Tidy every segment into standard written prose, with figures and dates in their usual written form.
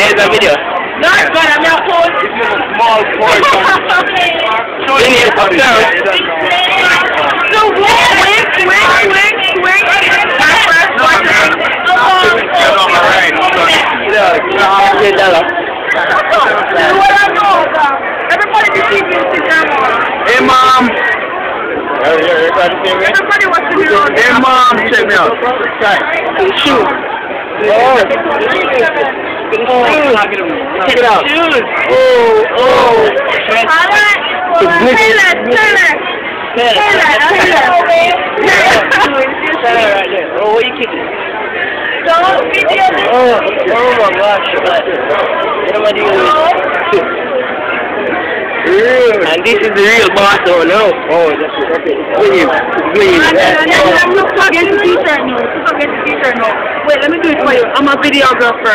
Here's the video. No, it's good. I'm not cold. This is a small portion. So everybody be keeping Instagram on. Hey, Mom. Everybody wants to hear on. Hey, Mom. Check me out. Shoes. Check it out. Shoes. Oh. Oh, what are you kicking? Don't video this. Oh my gosh. And this is the real boss, oh no. Oh, that's it. Forget the t-shirt now. Forget the t-shirt now. Wait, let me do it for you. I'm a videographer.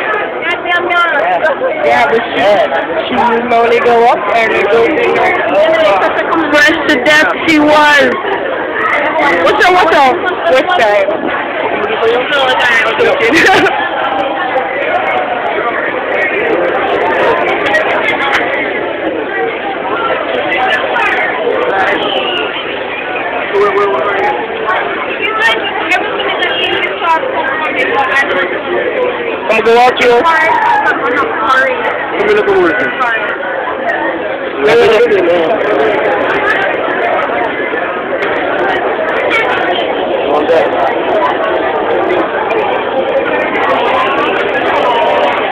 Yeah, but she slowly go up and go Fresh to death she was. What's up? Which time? I'm gonna go out here. Let me look at